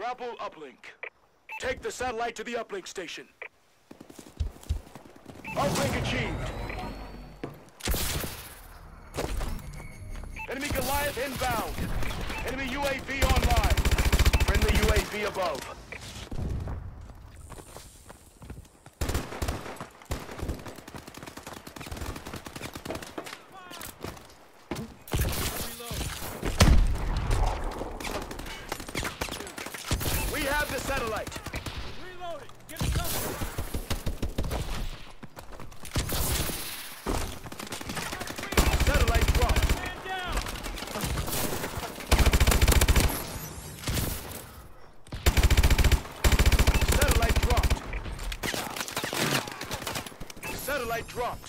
Grapple uplink. Take the satellite to the uplink station. Uplink achieved. Enemy Goliath inbound. Enemy UAV online. Friendly UAV above. We have the satellite. Reloading. Get it covered. Satellite dropped. Man down. Satellite dropped. Satellite dropped.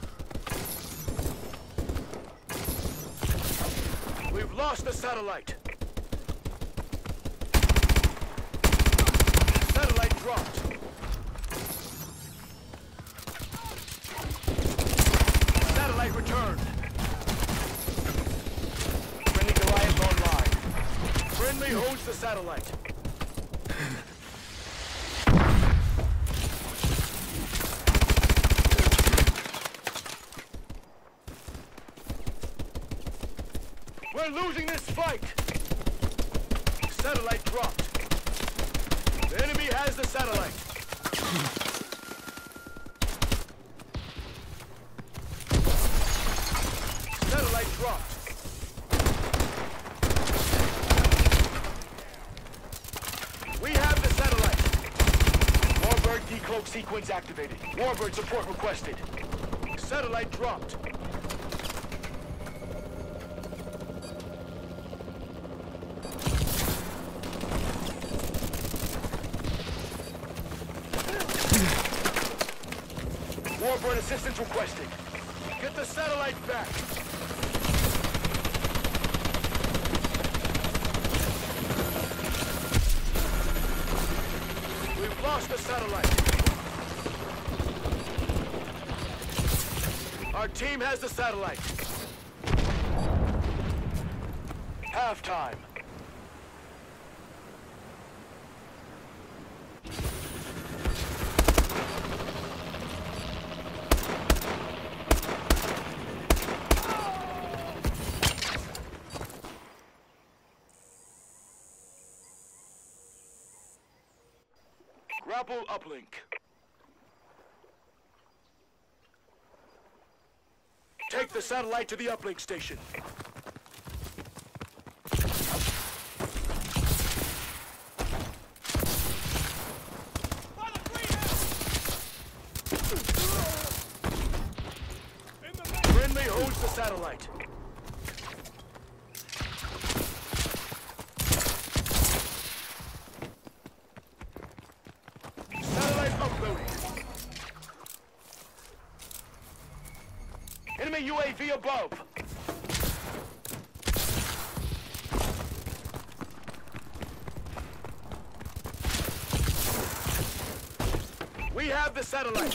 We've lost the satellite. Satellite dropped. Satellite returned. Friendly Goliath online. Friendly holds the satellite. We're losing this fight. Satellite dropped. The enemy has the satellite. Satellite dropped. We have the satellite. Warbird decloak sequence activated. Warbird support requested. Satellite dropped. Warbird assistance requested. Get the satellite back. We've lost the satellite. Our team has the satellite. Halftime. Grapple uplink. Take the satellite to the uplink station. Friendly holds the satellite. Enemy UAV above. We have the satellite.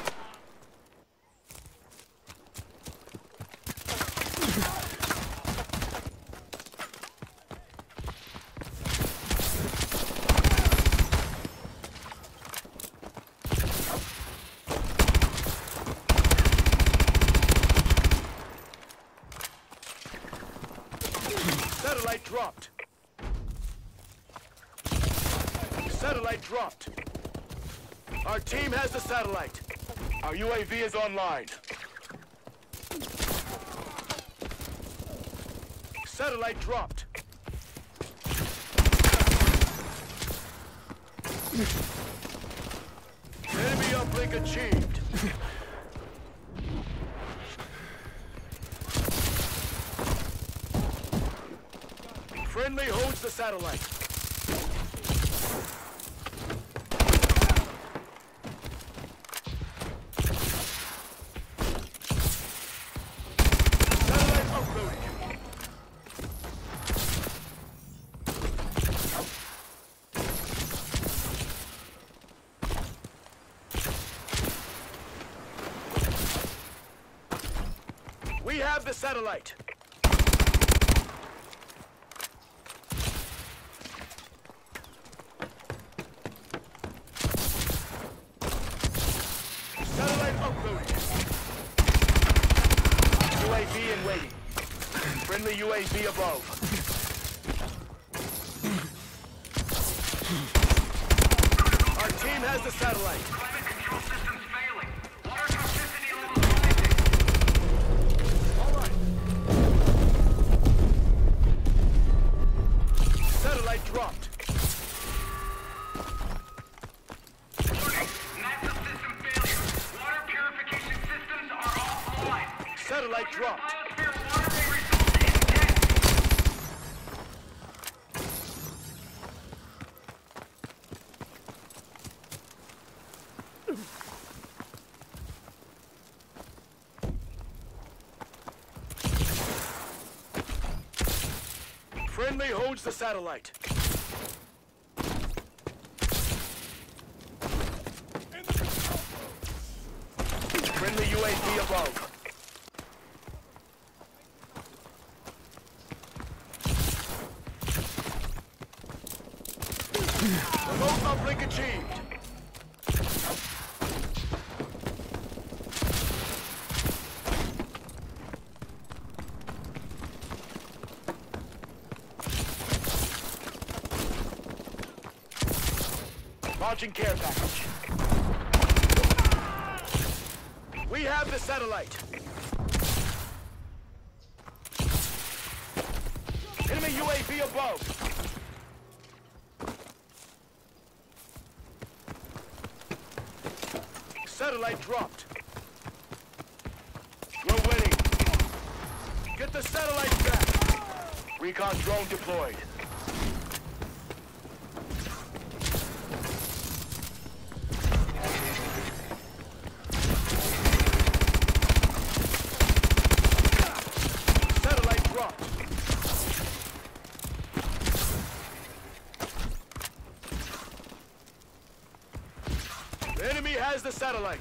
Satellite dropped. Satellite dropped. Our team has the satellite. Our UAV is online. Satellite dropped. Enemy uplink achieved. Friendly holds the satellite. Satellite uploading. We have the satellite. UAV above. Our team has the satellite. Climate control systems failing. Water toxicity levels rising. All right. Satellite dropped. Warning. Massive system failure. Water purification systems are offline. Satellite dropped. Biosphere water may result in death. Friendly holds the satellite. Friendly UAV above. Remote uplink achieved. Launching care package. We have the satellite. Enemy UAV above. Satellite dropped. We're winning. Get the satellite back. Recon drone deployed. Satellite dropped. The enemy has the satellite.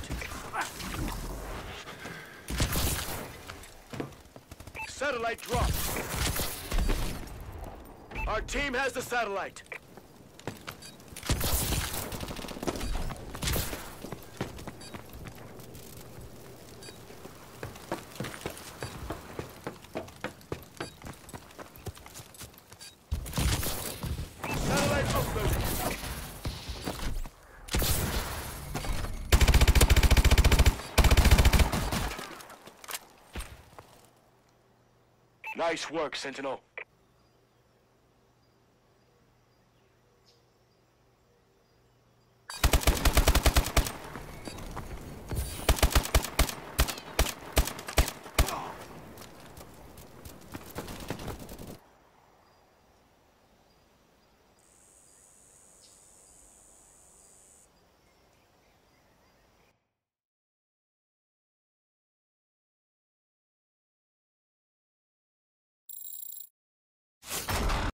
Satellite dropped. Our team has the satellite. Satellite uploaded. Nice work, Sentinel.